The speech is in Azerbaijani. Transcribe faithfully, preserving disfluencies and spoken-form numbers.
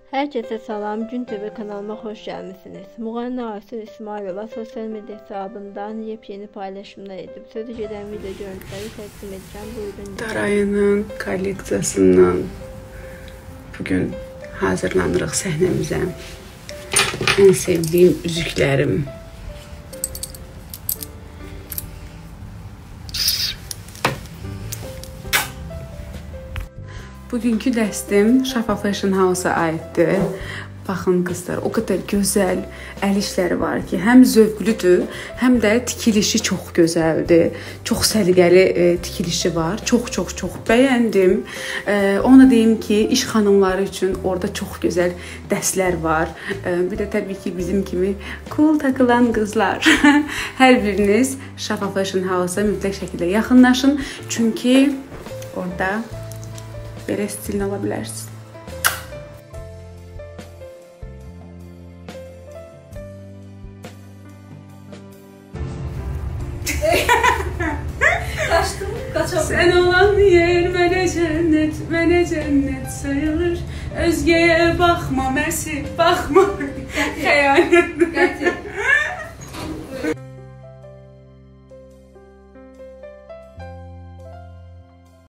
Herkese salam, Gün T V kanalıma hoş gelmişsiniz. Müğənni Aysun İsmailova sosyal medya hesabından yepyeni paylaşımlar edip sözü gelen video görüntüleri təqdim edeceğim. Buyurun. Darayının kolleksiyasından bugün hazırlanırıq səhnəmizə. En sevdiğim üzüklərim. Bugünkü dəstim Şafa Fashion House-a aiddir. Baxın qızlar, o qədər gözəl əl işləri var ki, həm zövqlüdür, həm də tikilişi çox gözəldir. Çox səliqəli e, tikilişi var. Çox çox çox bəyəndim. E, ona deyim ki, iş xanımları üçün orada çox gözəl dəstlər var. E, bir də təbii ki, bizim kimi cool takılan qızlar. Hər biriniz Şafa Fashion House-a mütləq şəkildə yaxınlaşın. Çünki orada belə stilini ala bilərsiniz. Kaçtım, kaçamadım. Sen olan yer mənə cennet, mənə cennet sayılır. Özgeye bakma Mersi, bakma. Xəyanət.